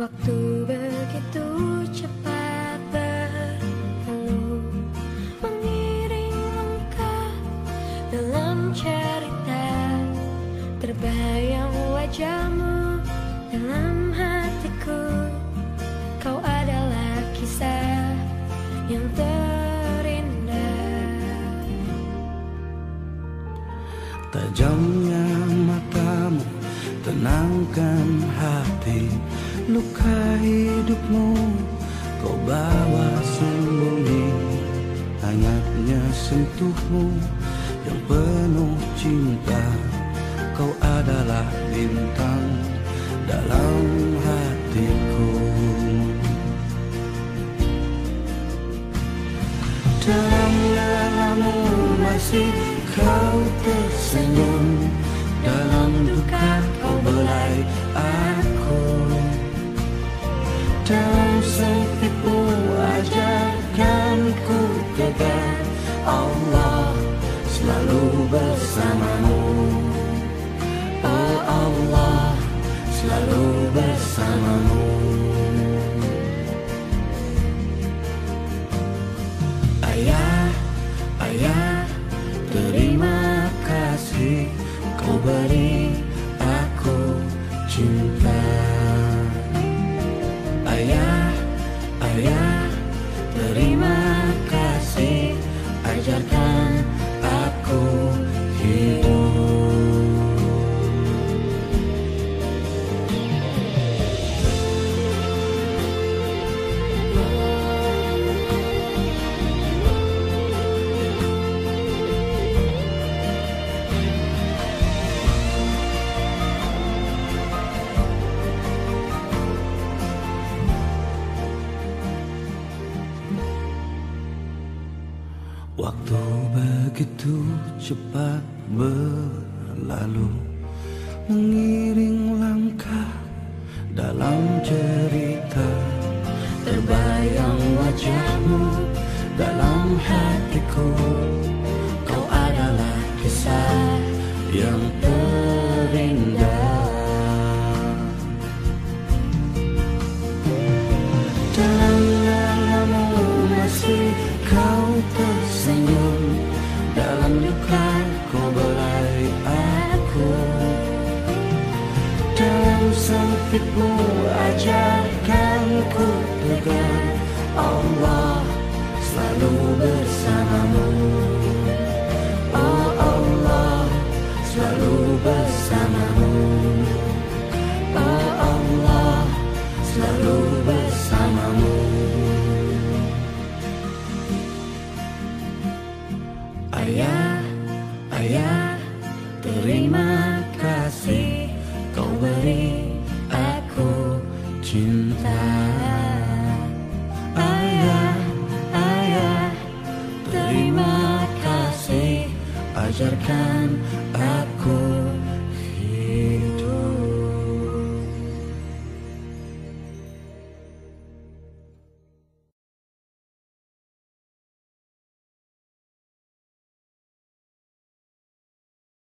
Waktu begitu cepat berlalu, mengiring langkah dalam cerita. Terbayang wajahmu dalam hatiku. Kau adalah kisah yang terindah. Tajamnya matamu tenangkan hati. Luka hidupmu kau bawa sembunyi. Hangatnya sentuhmu yang penuh cinta. Kau adalah bintang dalam hatiku. Dalam lelamu masih kau tersenyum. Dalam duka kau belai aku. Dalam sempitmu ajarkan ku tegar. Allah selalu bersamamu. Oh Allah selalu bersamamu. Ayah, ayah, terima kasih kau beri aku cinta. Ayah, ayah, terima kasih ajarkan aku hidup. Waktu begitu cepat berlalu, mengiring langkah dalam cerita. Terbayang wajahmu dalam hatiku. Kau adalah kisah yang terindah. Dalam lelamu masih kau tersenyum. Dalam duka kau belai aku. Dalam sempitmu ajarkan ku tegar. Allah selalu bersamamu. Oh Allah selalu bersamamu. Oh Allah selalu bersamamu. Ayah, ayah, terima kasih kau beri aku cinta. Ayah, ayah, terima kasih ajarkan aku